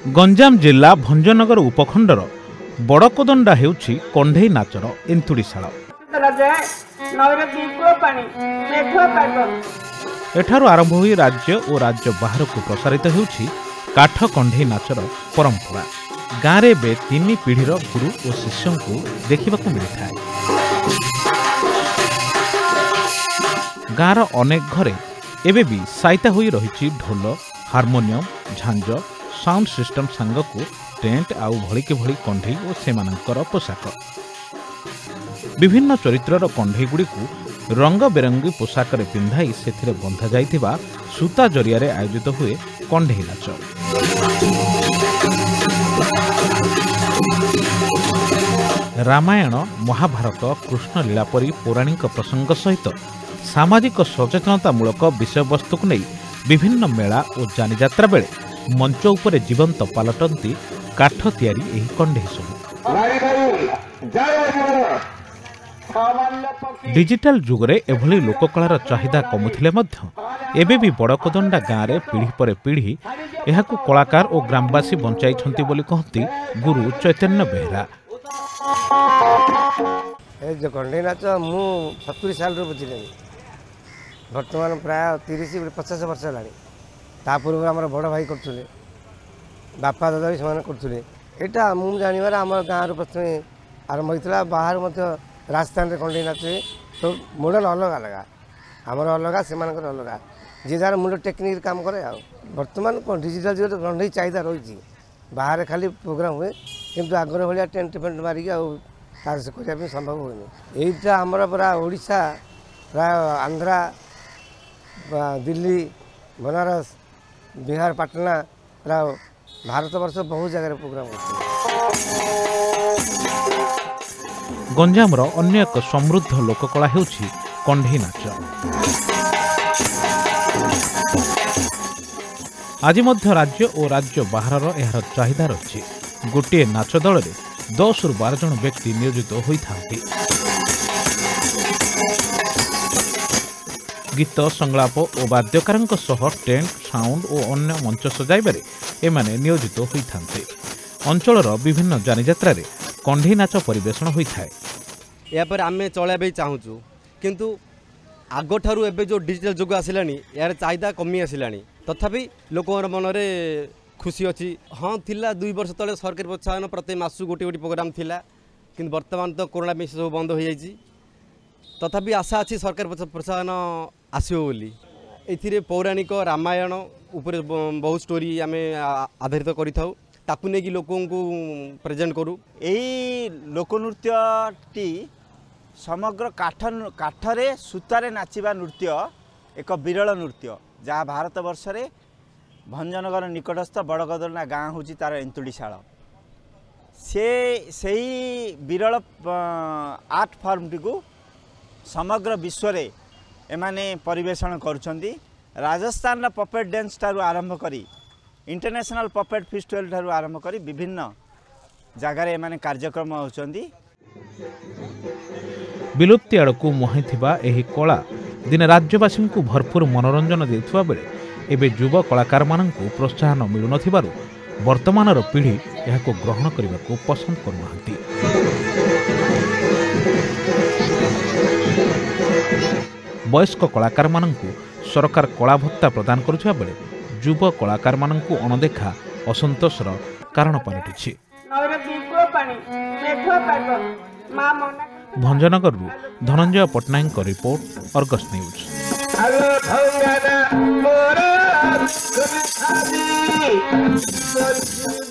गंजाम जिला भंजनगर उपखंडर बड़कोदंडा हेउछि कंढेई नाचर एंतुड़ीशाल। एठारु आरंभ होई राज्य और राज्य बाहर को प्रसारित हेउछि काठ कंढेई नाचर परंपरा। गाँव में 3 पीढ़ीर गुरु और शिष्यों को देखा मिलता है। गाँवर अनेक घरे एबे भी साइता होई रही ढोल, हारमोनियम, झांझ, साउंड सिस्टम सांग को टेंट आउ भलिके भली कंढेई और सेमानंकर पोशाक। विभिन्न चरित्रर कंढेई गुड़ी को रंग बेरंगी पोशाक रे पिंधाई सेथिरे बंधा जाइथिबा सूता जरिया रे आयोजित हुए कंढेई नाच। रामायण, महाभारत, कृष्णलीला परी पौराणिक प्रसंग सहित सामाजिक सचेतनतामूलक विषयवस्तु को नहीं विभिन्न मेला और जानियात्रा बेले मंच उपरे जीवंत पालटंती काठ तियारी एही कंढेई सब। डिजिटल जुगरे एभली लोककलार चाहिदा कमुथिले मध्य एबे भी बड़कोदंडा गाँव में पीढ़ी पर पीढ़ी एहाकु कलाकार और ग्रामवासी बंचाई बोली कहती गुरु चैतन्य बेहरा। जो कंढेई नाच मु 70 साल बुझे बर्तमान प्राय 30-50 वर्ष है। पूर्व आम बड़ भाई करुले, बापा दादा भी से करुले। यहाँ मुझे जानवर आम गाँव प्रथम आरंभ होता बाहर राजस्थान में कंढेई नाच सब मॉडल अलग अलग आमर अलग से अलग जी जार मुंड टेक्निक काम करे। बर्तमान डिजिटल जुग कंढेई चाहिदा रही बाहर खाली प्रोग्राम हुए किंतु आगर भाया टेंट फेंट मारिक से करने संभव हुए। यहीटा आमर पूरा ओडिशा प्राय आंध्रा, दिल्ली, बनारस, बिहार, पटना प्राय भारत वर्ष बहुत जगह प्रोग्राम होता। गंजामर अन्य एक समृद्ध लोककला हेउछि कंढेई नाच। आज मध्य राज्य और राज्य बाहर एहार चाहिदा रही। गोटे नाच दल में 10 ରୁ 12 जन व्यक्ति नियोजित होइथांती। गीत, संलाप और वाद्यकारंक सह टेंट, साउंड और अन्य मंच सजाइबारे एमाने नियोजित होइथांते। अंचलर विभिन्न जानियात्रा रे कंढेई नाच परिवेषण होइथाय। या पर आमे चलाबे चाहूचु किंतु आगो ठारू एबे जो डिजिटल जुग आसिलानी यार चाहिदा कमी आसिलानी तथापि लोकर मन रे खुशी अच्छी। हाँ थिला 2 वर्ष तले सरकारी प्रोत्साहन प्रति मासु गोटे गोटे प्रोग्राम थिला किंतु वर्तमान तो कोरोना में सब बंद हो जाइए। तथापि आशा अच्छी सरकार प्रोत्साहन आसो बोली। एथिरे पौराणिक रामायण उपरे बहुत स्टोरी आमे आधारित करि थाउ ताकु नेकी लोकों को प्रेजेंट करू। एही लोकनृत्यटी समग्र काठरे सूतारे नाचिबा नृत्य एक विरल नृत्य जहाँ भारत वर्ष रे भंजनगर निकटस्थ बड़कोदंडा गाँ हूँ तार एंतुड़ीशाल। से विरल आर्ट फॉर्म टी को समग्र विश्व रे एमाने परिवेषण करुछंती। राजस्थान पपेट डांस ठारू आरंभ करी इंटरनेशनल पपेट फेस्टिवल ठारू आरंभ करी विभिन्न जगार एमाने कार्यक्रम होउछंती। विलुप्ति आड़कू मुहाइथिबा एही कला दिने राज्यवासी को भरपूर मनोरंजन देथुवा बेले एबे युवा कलाकार माननकू प्रोत्साहन मिलु नथिबारु वर्तमानर पीढ़ी एहाको ग्रहण करबाकू पसंद करुनाहांती। वयस्क कलाकार माननकू सरकार कला भत्ता प्रदान करुथिबा बेले युवा कलाकार माननकू अणदेखा असंतोषर कारण पलटिछि। Bhanjanagar Dhananjay Pattnaik report, Argus news.